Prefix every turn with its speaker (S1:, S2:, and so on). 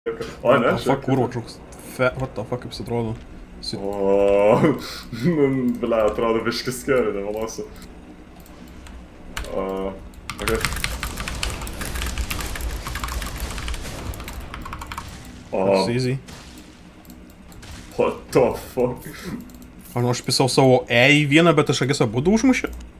S1: O, ne,
S2: Fuck, kurva, kažkoks. What the fuck, kaip jis atrodo.
S1: O, bля, atrodo biškis skeri, nevalosiu. Okay.
S2: That's easy.
S1: What the fuck?
S2: Aš pisau savo E į vieną, bet aš akis abudu užmušė.